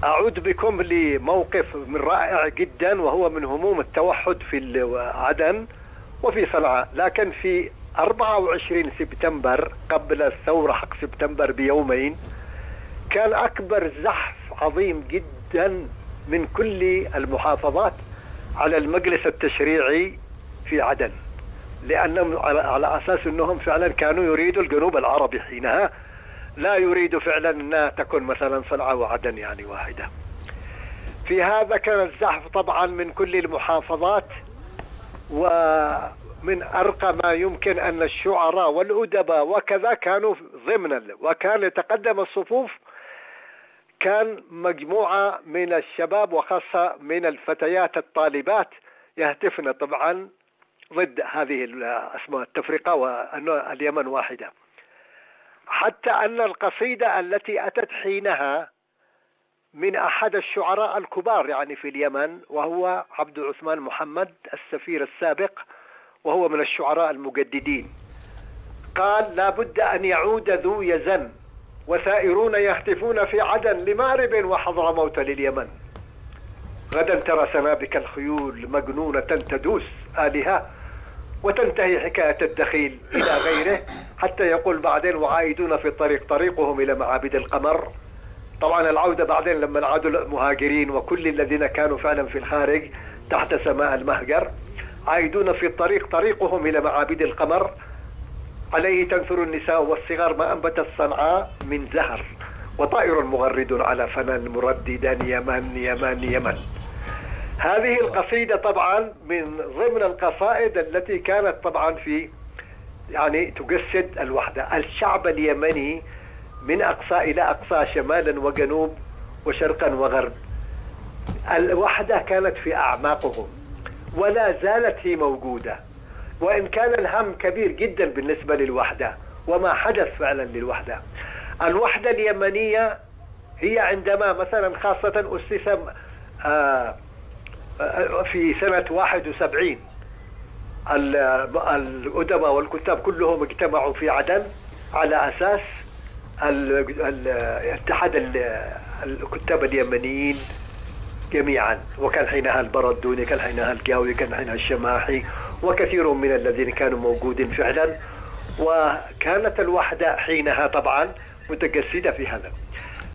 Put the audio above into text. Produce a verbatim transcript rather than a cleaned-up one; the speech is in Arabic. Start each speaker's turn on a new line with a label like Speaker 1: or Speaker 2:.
Speaker 1: أعود بكم لموقف من رائع جدا، وهو من هموم التوحد في عدن وفي صنعاء. لكن في أربعة وعشرين سبتمبر قبل الثورة حق سبتمبر بيومين كان أكبر زحف عظيم جدا من كل المحافظات على المجلس التشريعي في عدن، لأنهم على أساس أنهم فعلا كانوا يريدوا الجنوب العربي حينها، لا يريدوا فعلا أنها تكون مثلا صنعاء وعدن يعني واحدة. في هذا كان الزحف طبعا من كل المحافظات، ومن أرقى ما يمكن أن الشعراء والأدباء وكذا كانوا ضمنا، وكان يتقدم الصفوف كان مجموعة من الشباب وخاصة من الفتيات الطالبات يهتفن طبعا ضد هذه اسمها التفرقة وأن اليمن واحدة، حتى أن القصيدة التي أتت حينها من أحد الشعراء الكبار يعني في اليمن، وهو عبد عثمان محمد السفير السابق، وهو من الشعراء المجددين، قال: لا بد أن يعود ذو يزن وسائرون يهتفون في عدن لمأرب وحضرموت لليمن، غدا ترى سنابك الخيول مجنونة تدوس آلهة وتنتهي حكاية الدخيل إلى غيره، حتى يقول بعدين: وعائدون في الطريق طريقهم إلى معابد القمر. طبعا العودة بعدين لما عادوا المهاجرين وكل الذين كانوا فعلا في الخارج تحت سماء المهجر، عائدون في الطريق طريقهم إلى معابد القمر، عليه تنثر النساء والصغار ما أنبتت صنعاء من زهر، وطائر مغرد على فنان مرددا يمن يمن يمن. هذه القصيدة طبعا من ضمن القصائد التي كانت طبعا في يعني تجسد الوحدة. الشعب اليمني من أقصى إلى أقصى، شمالا وجنوب وشرقا وغرب، الوحدة كانت في أعماقهم ولا زالت هي موجودة، وإن كان الهم كبير جدا بالنسبة للوحدة وما حدث فعلا للوحدة. الوحدة اليمنية هي عندما مثلا خاصة أسس في سنة واحد وسبعين الأدباء والكتاب كلهم اجتمعوا في عدن على أساس اتحاد الكتاب اليمنيين جميعا، وكان حينها البردوني، كان حينها الجاوي، كان حينها الشماحي، وكثير من الذين كانوا موجودين فعلا، وكانت الوحدة حينها طبعا متجسدة في هذا.